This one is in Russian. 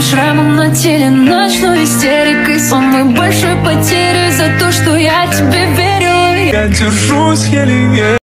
шрамом на теле, ночной истерикой, самой большой потерей за то, что я тебе верила. Я держусь еле-еле.